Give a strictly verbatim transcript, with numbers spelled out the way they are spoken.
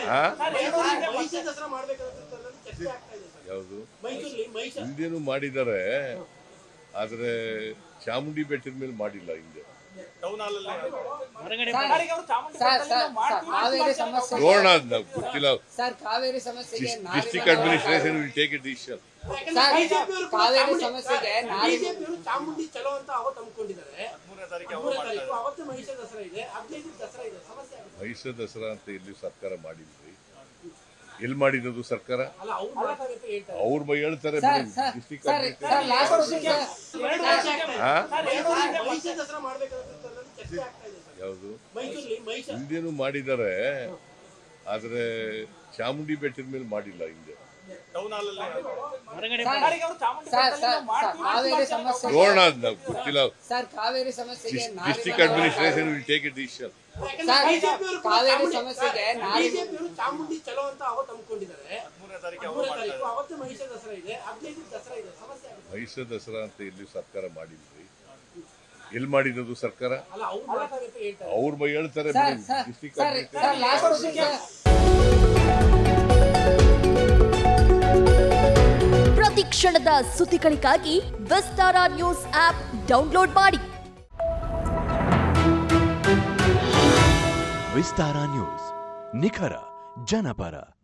ಯಾವುದು ಹಿಂದೇನು ಮಾಡಿದ್ದಾರೆ, ಆದ್ರೆ ಚಾಮುಂಡಿ ಬೆಟ್ಟದ ಮೇಲೆ ಮಾಡಿಲ್ಲ. ಹಿಂದೆ ನೋಡೋಣ, ಗೊತ್ತಿಲ್ಲ. District administration will take a decision. Kaveri ಸಮಸ್ಯೆಗೆ ಚಾಮುಂಡಿ ಚಲೋ ಅಂತ ಅವತ್ತು ಅಂದ್ಕೊಂಡಿದ್ದಾರೆ. ಅವತ್ತು ಮಹಿಷ ದಸರಾ ಇದೆ, ಹದಿನೈದು ದಸರಾ ಇದೆ. ಸಮಸ್ಯೆ ಮಹಿಷ ದಸರಾ ಅಂತ ಇಲ್ಲಿ ಸರ್ಕಾರ ಮಾಡಿದ್ರಿ. ಎಲ್ಲಿ ಮಾಡಿರೋದು ಸರ್ಕಾರ? ಅವ್ರ ಬೈ ಹೇಳ್ತಾರೆ. ಡಿಸ್ಟ್ರಿಕ್ಟ್ ಯಾವುದು ಹಿಂದೇನು ಮಾಡಿದ್ದಾರೆ, ಆದ್ರೆ ಚಾಮುಂಡಿ ಬೆಟ್ಟದ ಮೇಲೆ ಮಾಡಿಲ್ಲ. ಹಿಂದೆ ನೋಡೋಣ, ಗೊತ್ತಿಲ್ಲ. District administration will take a decision. Kaveri ಸಮಸ್ಯೆಗೆ ಚಾಮುಂಡಿ ಚಲೋ ಅಂತ ಅವತ್ತು ಅಂದ್ಕೊಂಡಿದ್ದಾರೆ. ಅವತ್ತು ಮಹಿಷ ದಸರಾ ಇದೆ, ಹದಿನೈದು ದಸರಾ ಇದೆ. ಸಮಸ್ಯೆ ಮಹಿಷ ದಸರಾ ಅಂತ ಇಲ್ಲಿ ಸರ್ಕಾರ ಮಾಡಿದ್ರಿ. ಎಲ್ಲಿ ಮಾಡಿರೋದು ಸರ್ಕಾರ? ಅವ್ರ ಬೈ ಹೇಳ್ತಾರೆ. ಡಿಸ್ಟ್ರಿಕ್ಟ್ ಪ್ರತಿ ಕ್ಷಣದ ಸುದ್ದಿಗಳಿಗಾಗಿ ವಿಸ್ತಾರ ನ್ಯೂಸ್ ಆಪ್ ಡೌನ್ಲೋಡ್ ಮಾಡಿ. ವಿಸ್ತಾರ ನ್ಯೂಸ್, ನಿಖರ ಜನಪರ.